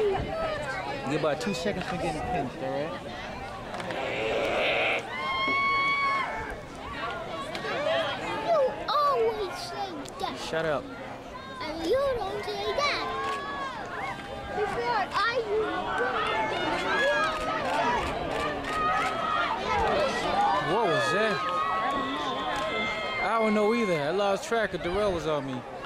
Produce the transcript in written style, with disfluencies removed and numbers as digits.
You get about 2 seconds for getting pinched, alright? You always say that. Shut up. And you don't say that. Before I What was that? I don't know either. I lost track of Darrell was on me.